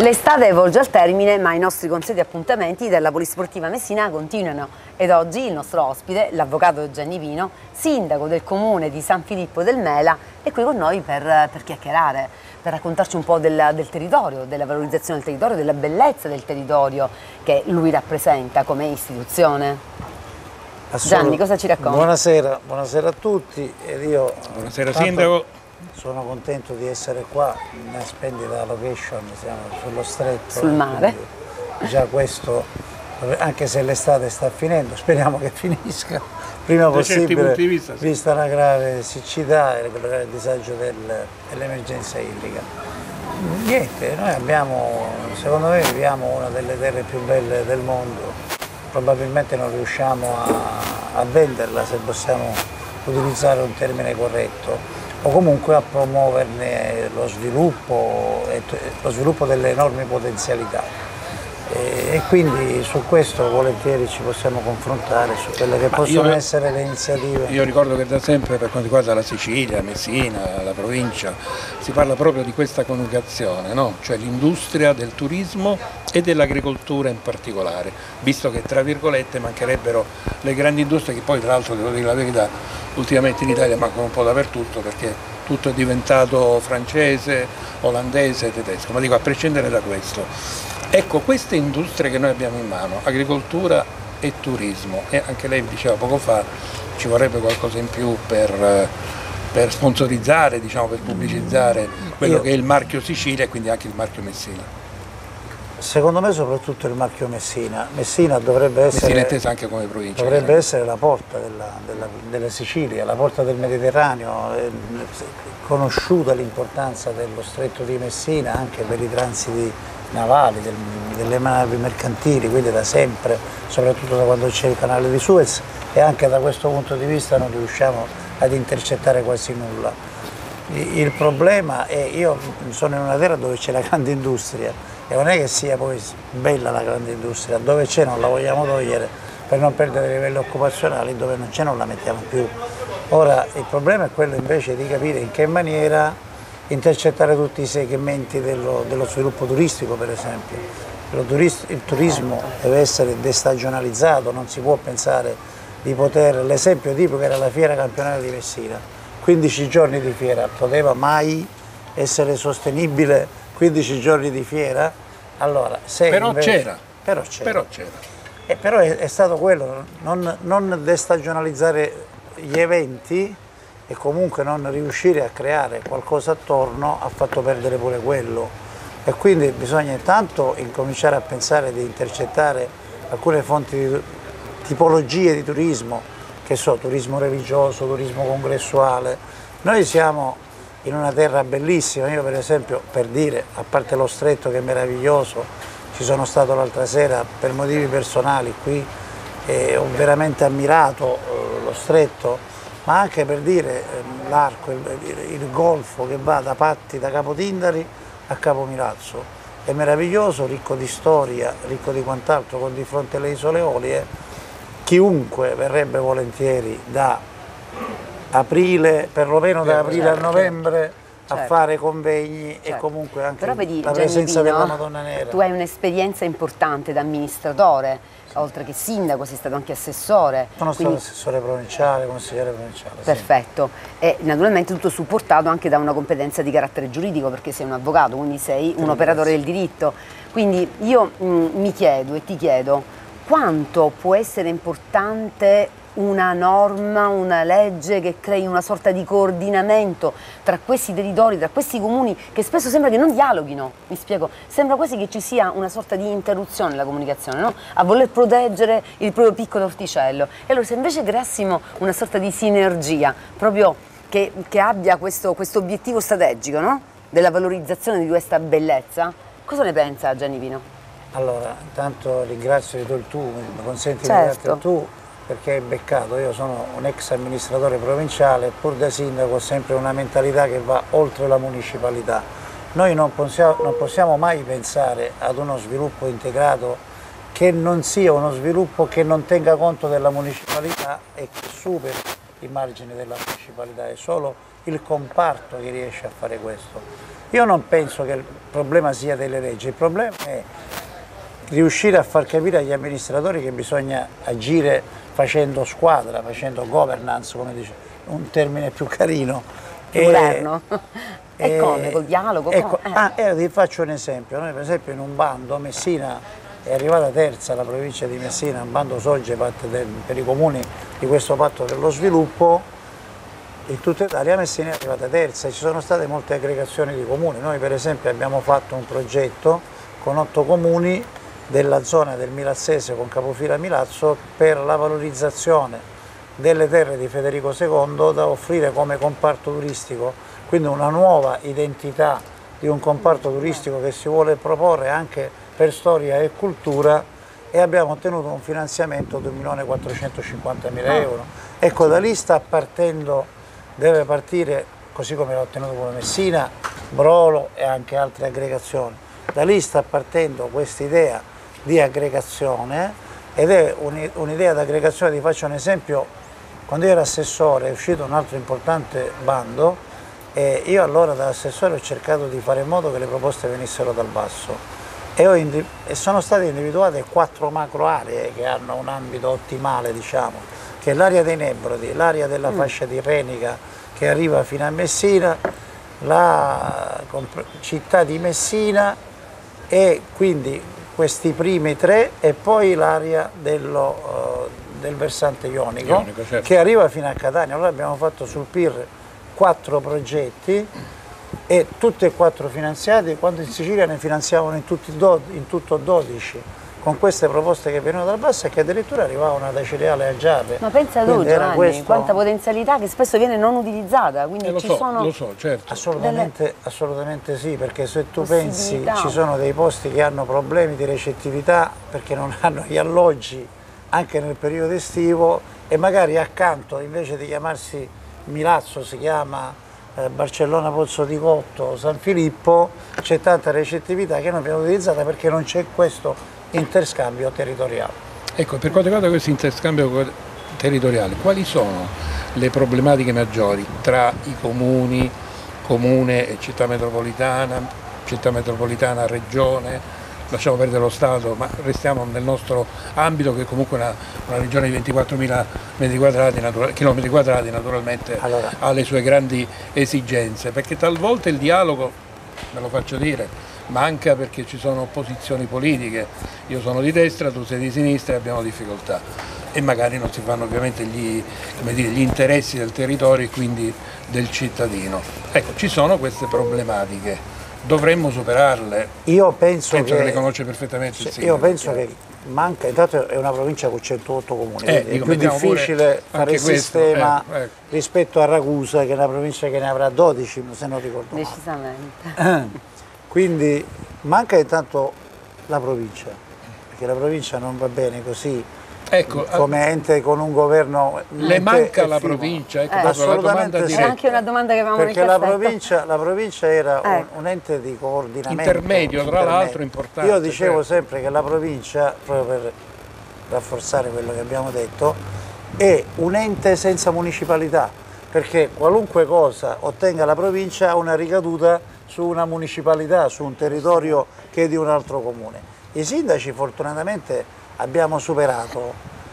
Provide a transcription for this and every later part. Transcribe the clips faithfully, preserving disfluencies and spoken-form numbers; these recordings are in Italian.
L'estate volge al termine, ma i nostri consueti appuntamenti della Polisportiva Messina continuano ed oggi il nostro ospite, l'avvocato Gianni Pino, sindaco del comune di San Filippo del Mela, è qui con noi per, per chiacchierare, per raccontarci un po' del, del territorio, della valorizzazione del territorio, della bellezza del territorio che lui rappresenta come istituzione. Gianni, cosa ci racconti? Buonasera, buonasera a tutti. Ed io, buonasera Sindaco. Sono contento di essere qua, in una splendida location, siamo sullo stretto. Sul mare. Già questo, anche se l'estate sta finendo, speriamo che finisca prima possibile, vista, sì. vista la grave siccità e il grave disagio del, dell'emergenza idrica. Niente, noi abbiamo, secondo me viviamo una delle terre più belle del mondo, probabilmente non riusciamo a, a venderla, se possiamo utilizzare un termine corretto, o comunque a promuoverne lo sviluppo, e lo sviluppo delle enormi potenzialità. E, e quindi su questo volentieri ci possiamo confrontare, su quelle che Ma possono io, essere le iniziative. Io ricordo che da sempre, per quanto riguarda la Sicilia, Messina, la provincia, si parla proprio di questa coniugazione, no? Cioè l'industria del turismo e dell'agricoltura in particolare, visto che tra virgolette mancherebbero le grandi industrie che poi tra l'altro, devo dire la verità, ultimamente in Italia mancano un po' dappertutto perché tutto è diventato francese, olandese, tedesco, ma dico a prescindere da questo. Ecco, queste industrie che noi abbiamo in mano, agricoltura e turismo, e anche lei diceva poco fa, ci vorrebbe qualcosa in più per, per sponsorizzare, diciamo, per pubblicizzare quello Io... che è il marchio Sicilia e quindi anche il marchio Messina. Secondo me soprattutto il marchio Messina. Messina dovrebbe essere, Messina intesa anche come provincia, dovrebbe eh? essere la porta della, della, della Sicilia, la porta del Mediterraneo, è conosciuta l'importanza dello stretto di Messina anche per i transiti navali, del, delle navi mercantili, quindi da sempre, soprattutto da quando c'è il canale di Suez, e anche da questo punto di vista non riusciamo ad intercettare quasi nulla. Il problema è, io sono in una terra dove c'è la grande industria, e non è che sia poi bella la grande industria, dove c'è non la vogliamo togliere per non perdere i livelli occupazionali, dove non c'è non la mettiamo più. Ora il problema è quello invece di capire in che maniera intercettare tutti i segmenti dello, dello sviluppo turistico, per esempio. Il turismo deve essere destagionalizzato, non si può pensare di poter, l'esempio tipico era la fiera campionale di Messina, quindici giorni di fiera, poteva mai essere sostenibile quindici giorni di fiera? Allora, se però invece, c'era, però c'era, però, c'era. Eh, però è, è stato quello, non, non destagionalizzare gli eventi e comunque non riuscire a creare qualcosa attorno ha fatto perdere pure quello, e quindi bisogna intanto incominciare a pensare di intercettare alcune fonti di tipologie di turismo, che so, turismo religioso, turismo congressuale. Noi siamo in una terra bellissima, io per esempio, per dire, a parte lo stretto che è meraviglioso, ci sono stato l'altra sera per motivi personali qui e ho veramente ammirato eh, lo stretto, ma anche per dire eh, l'arco, il, il golfo che va da Patti, da Capotindari a Capomilazzo, è meraviglioso, ricco di storia, ricco di quant'altro, con di fronte alle isole Eolie, chiunque verrebbe volentieri da aprile, perlomeno da aprile certo, a novembre, certo. a fare convegni certo. e comunque anche Però vedi, la presenza Gianni Pino, della Madonna Nera. Tu hai un'esperienza importante da amministratore, sì. oltre che sindaco, sei stato anche assessore. Sono quindi... stato assessore provinciale, consigliere provinciale. Perfetto, sì. E naturalmente tutto supportato anche da una competenza di carattere giuridico, perché sei un avvocato, quindi sei un operatore del diritto. Quindi io mh, mi chiedo e ti chiedo, quanto può essere importante una norma, una legge che crei una sorta di coordinamento tra questi territori, tra questi comuni, che spesso sembra che non dialoghino, mi spiego, sembra quasi che ci sia una sorta di interruzione nella comunicazione, no? A voler proteggere il proprio piccolo orticello. E allora se invece creassimo una sorta di sinergia, proprio che, che abbia questo, questo obiettivo strategico, no? Della valorizzazione di questa bellezza, cosa ne pensa Gianni Pino? Allora, intanto ringrazio di tu il tu, mi consenti certo. di darti il tu, perché hai beccato, io sono un ex amministratore provinciale, pur da sindaco ho sempre una mentalità che va oltre la municipalità. Noi non possiamo, non possiamo mai pensare ad uno sviluppo integrato che non sia uno sviluppo che non tenga conto della municipalità e che superi i margini della municipalità, è solo il comparto che riesce a fare questo. Io non penso che il problema sia delle leggi, il problema è riuscire a far capire agli amministratori che bisogna agire facendo squadra, facendo governance, come dice, un termine più carino. Più moderno. E, e come? Col dialogo? Ecco, eh. ah, eh, ti faccio un esempio. Noi per esempio in un bando, Messina è arrivata terza, la provincia di Messina, un bando Sogepat per i comuni di questo patto per lo sviluppo, in tutta Italia Messina è arrivata terza e ci sono state molte aggregazioni di comuni. Noi per esempio abbiamo fatto un progetto con otto comuni della zona del Milazzese con capofila a Milazzo per la valorizzazione delle terre di Federico secondo da offrire come comparto turistico, quindi una nuova identità di un comparto turistico che si vuole proporre anche per storia e cultura, e abbiamo ottenuto un finanziamento di un milione quattrocentocinquantamila euro. Ecco, da lì sta partendo, deve partire, così come l'ha ottenuto come Messina, Brolo e anche altre aggregazioni. Da lì sta partendo questa idea di aggregazione, ed è un'idea di aggregazione. Ti faccio un esempio: quando io ero assessore è uscito un altro importante bando e io allora da assessore ho cercato di fare in modo che le proposte venissero dal basso e, ho e sono state individuate quattro macro aree che hanno un ambito ottimale, diciamo, che è l'area dei Nebrodi, l'area della mm. fascia tirrenica che arriva fino a Messina, la città di Messina e quindi questi primi tre, e poi l'area dello, uh, del versante ionico, ionico certo. che arriva fino a Catania. Allora abbiamo fatto sul P I R quattro progetti e tutti e quattro finanziati, quando in Sicilia ne finanziavano in, tutti, in tutto dodici, con queste proposte che venivano dal basso e che addirittura arrivavano da Cereale a Giave. Ma pensa tu, Giovanni, questo... quanta potenzialità che spesso viene non utilizzata, quindi eh, lo ci so, sono... Lo so, certo. Assolutamente, delle... assolutamente sì, perché se tu pensi ci sono dei posti che hanno problemi di recettività perché non hanno gli alloggi anche nel periodo estivo, e magari accanto, invece di chiamarsi Milazzo, si chiama eh, Barcellona Pozzo di Cotto, San Filippo, c'è tanta recettività che non viene utilizzata perché non c'è questo interscambio territoriale. Ecco, per quanto riguarda questo interscambio territoriale, quali sono le problematiche maggiori tra i comuni, comune e città metropolitana, città metropolitana, regione, lasciamo perdere lo Stato, ma restiamo nel nostro ambito che è comunque una, una regione di ventiquattromila metri quadrati, natura, chilometri quadrati, naturalmente allora. ha le sue grandi esigenze, perché talvolta il dialogo, me lo faccio dire, manca perché ci sono opposizioni politiche, io sono di destra, tu sei di sinistra e abbiamo difficoltà e magari non si fanno ovviamente gli, come dire, gli interessi del territorio e quindi del cittadino. Ecco, ci sono queste problematiche, dovremmo superarle. Io penso, penso che, che le conosce perfettamente il sindaco. Io penso che manca, intanto è una provincia con centootto comuni, eh, è dico, più difficile fare il sistema eh, eh. rispetto a Ragusa, che è una provincia che ne avrà dodici, se non ricordo male. Decisamente. Quindi manca intanto la provincia, perché la provincia non va bene così, ecco, come ente con un governo. Le manca la provincia? Ecco, eh, assolutamente la sì. È anche una domanda che avevamo perché la provincia, la provincia era eh. un, un ente di coordinamento. Intermedio, tra l'altro importante. Io dicevo certo. sempre che la provincia, proprio per rafforzare quello che abbiamo detto, è un ente senza municipalità, perché qualunque cosa ottenga la provincia ha una ricaduta su una municipalità, su un territorio che è di un altro comune. I sindaci fortunatamente abbiamo superato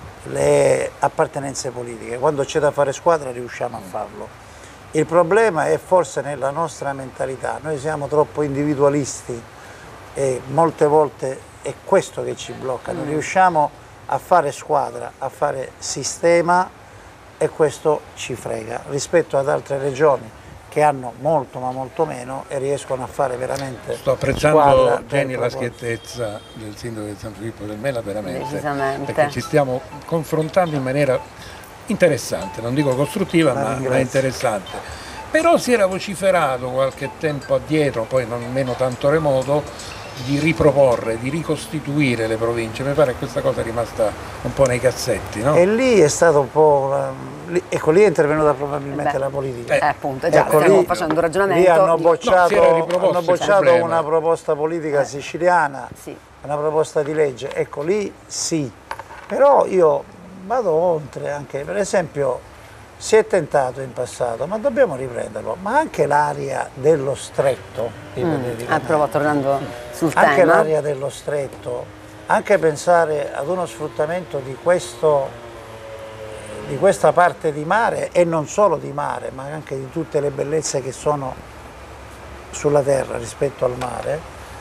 le appartenenze politiche, quando c'è da fare squadra riusciamo a farlo. Il problema è forse nella nostra mentalità, noi siamo troppo individualisti e molte volte è questo che ci blocca, non riusciamo a fare squadra, a fare sistema, e questo ci frega rispetto ad altre regioni che hanno molto ma molto meno e riescono a fare veramente. Sto apprezzando, Jenny, la schiettezza del sindaco di San Filippo del Mela, veramente, perché ci stiamo confrontando in maniera interessante, non dico costruttiva ma, ma interessante. Però si era vociferato qualche tempo addietro, poi non meno tanto remoto, di riproporre, di ricostituire le province. Mi pare che questa cosa è rimasta un po' nei cassetti, no? E lì è stato un po', lì, ecco, lì è intervenuta probabilmente Beh, la politica. Eh, appunto, già, ecco, stiamo lì, facendo un ragionamento. Lì hanno bocciato, no, hanno bocciato una proposta politica eh. siciliana, sì. una proposta di legge, ecco lì sì. Però io vado oltre anche, per esempio, si è tentato in passato, ma dobbiamo riprenderlo, ma anche l'area dello stretto, mm. ah, provo tornando sul tema. Anche l'area dello stretto, anche pensare ad uno sfruttamento di, questo, di questa parte di mare, e non solo di mare, ma anche di tutte le bellezze che sono sulla terra rispetto al mare,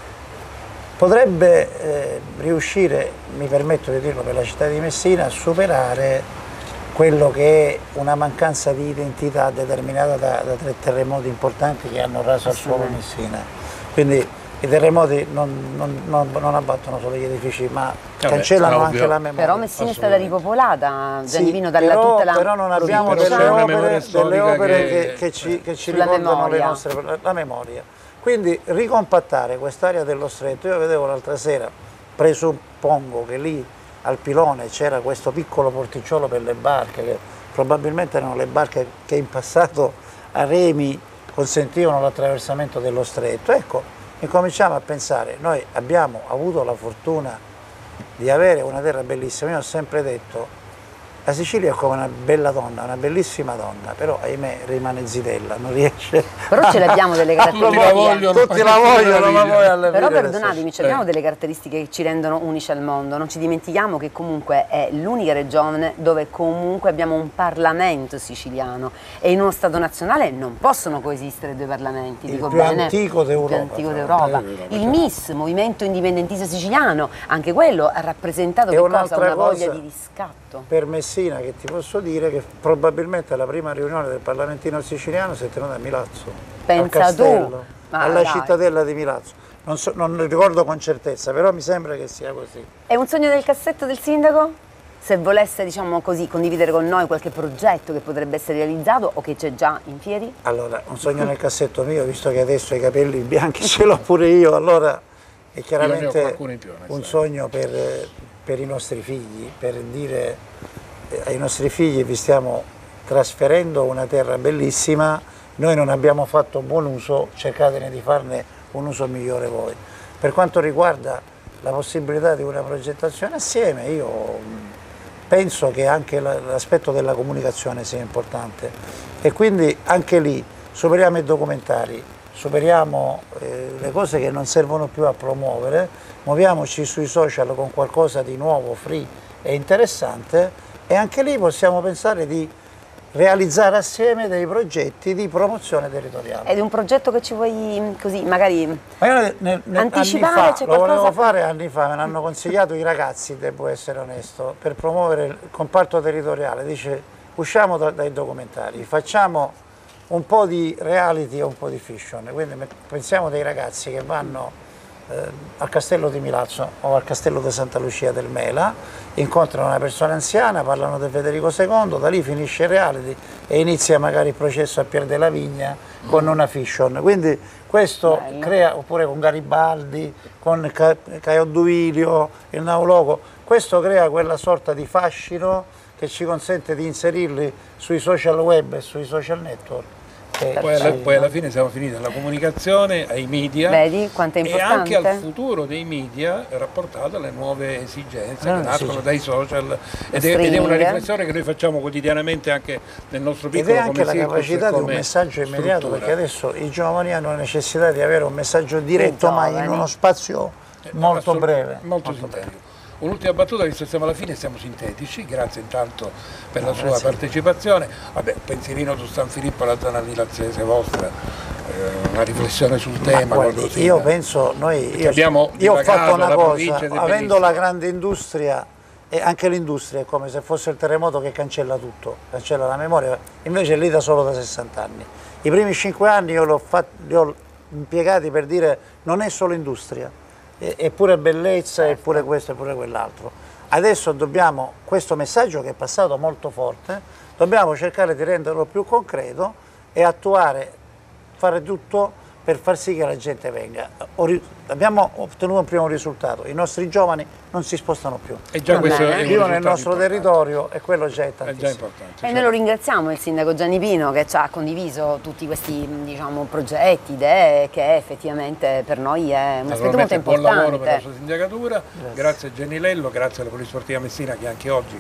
potrebbe eh, riuscire, mi permetto di dirlo per la città di Messina, a superare quello che è una mancanza di identità determinata da, da tre terremoti importanti che hanno raso al suolo Messina. Quindi i terremoti non, non, non, non abbattono solo gli edifici, ma Vabbè, cancellano anche la memoria. Però Messina è stata ripopolata, Gianni Pino, dalla però, tutta la però non abbiamo delle opere, delle opere che, che, che ci, che ci ricordano le nostre, la memoria. Quindi ricompattare quest'area dello stretto, io vedevo l'altra sera, presuppongo che lì al pilone c'era questo piccolo porticciolo per le barche, che probabilmente erano le barche che in passato a remi consentivano l'attraversamento dello stretto. Ecco, incominciamo a pensare, noi abbiamo avuto la fortuna di avere una terra bellissima, io ho sempre detto, la Sicilia è come una bella donna, una bellissima donna, però ahimè rimane zitella, non riesce. Però ce l'abbiamo delle caratteristiche. Tutti la vogliono, tutti la vogliono ma poi alla Però perdonatemi, ce l'abbiamo delle caratteristiche che ci rendono unici al mondo. Non ci dimentichiamo che comunque è l'unica regione dove comunque abbiamo un Parlamento siciliano, e in uno Stato nazionale non possono coesistere due Parlamenti. Il dico più bene. antico d'Europa. Il più antico d'Europa. Il M I S, Movimento Indipendentista Siciliano, anche quello ha rappresentato che cosa? Una voglia di riscatto. Per Messina, che ti posso dire che probabilmente la prima riunione del Parlamentino siciliano si è tenuta a Milazzo, Pensa al Castello, tu. alla dai. cittadella di Milazzo. Non, so, non ricordo con certezza, però mi sembra che sia così. È un sogno del cassetto del sindaco? Se volesse, diciamo così, condividere con noi qualche progetto che potrebbe essere realizzato o che c'è già in piedi? Allora, un sogno nel cassetto mio, visto che adesso i capelli bianchi ce l'ho pure io, allora è chiaramente più, un sogno per, per i nostri figli, per dire eh, ai nostri figli vi stiamo trasferendo una terra bellissima, noi non abbiamo fatto un buon uso, cercatene di farne un uso migliore voi. Per quanto riguarda la possibilità di una progettazione assieme, io penso che anche l'aspetto della comunicazione sia importante, e quindi anche lì superiamo i documentari, superiamo eh, le cose che non servono più a promuovere, muoviamoci sui social con qualcosa di nuovo, free e interessante, e anche lì possiamo pensare di realizzare assieme dei progetti di promozione territoriale. Ed è un progetto che ci vuoi così magari Ma io ne, ne, anticipare? Anni fa, c'è lo qualcosa? volevo fare anni fa, me l'hanno consigliato i ragazzi, devo essere onesto, per promuovere il comparto territoriale. Dice, usciamo da, dai documentari, facciamo un po' di reality e un po' di fiction, quindi pensiamo dei ragazzi che vanno eh, al castello di Milazzo o al castello di Santa Lucia del Mela, incontrano una persona anziana, parlano di Federico secondo, da lì finisce il reality e inizia magari il processo a Pier della Vigna con una fiction. Quindi questo Bello. Crea, oppure con Garibaldi, con Caio Duilio, il Nauloco, questo crea quella sorta di fascino che ci consente di inserirli sui social web e sui social network. Poi alla, poi alla fine siamo finiti alla comunicazione, ai media. Vedi quanto è importante? E anche al futuro dei media rapportato alle nuove esigenze ah, che nascono sì. dai social, ed è, ed è una riflessione che noi facciamo quotidianamente anche nel nostro piccolo. Ed è anche la capacità di un messaggio immediato, struttura. Perché adesso i giovani hanno la necessità di avere un messaggio diretto, ma in uno spazio molto breve. Molto, molto breve. Un'ultima battuta, visto che siamo alla fine, siamo sintetici, grazie intanto per no, la sua grazie. partecipazione. Vabbè, pensierino su San Filippo, la zona di Laziese vostra, eh, una riflessione sul Ma tema. Guardi, io penso, noi, io, io ho fatto una cosa, avendo la grande industria, e anche l'industria è come se fosse il terremoto che cancella tutto, cancella la memoria, invece è lì da solo da sessanta anni. I primi cinque anni io li ho impiegati per dire non è solo industria, è pure bellezza, è pure questo, è pure quell'altro. Adesso dobbiamo, questo messaggio che è passato molto forte, dobbiamo cercare di renderlo più concreto e attuare, fare tutto per far sì che la gente venga. Abbiamo ottenuto un primo risultato, i nostri giovani non si spostano più, e già questo è vivono nel nostro importante. territorio e quello già è tantissimo. È già importante, e noi lo ringraziamo il sindaco Gianni Pino che ci ha condiviso tutti questi diciamo, progetti, idee, che effettivamente per noi è un aspetto molto importante. Buon lavoro per la sua sindacatura, grazie, grazie a Genilello, grazie alla Polisportiva Messina che anche oggi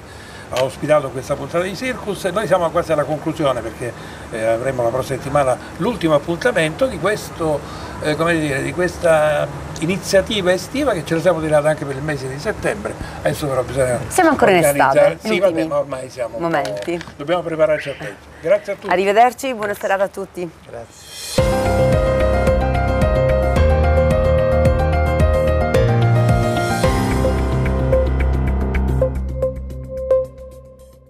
ha ospitato questa puntata di Circus e noi siamo quasi alla conclusione perché eh, avremo la prossima settimana l'ultimo appuntamento di, questo, eh, come dire, di questa iniziativa estiva che ce la siamo tirata anche per il mese di settembre. Adesso però bisogna siamo ancora in estate, sì, vabbè, ma ormai siamo momenti. Dobbiamo prepararci a peggio. Grazie a tutti. Arrivederci, buona serata a tutti. Grazie.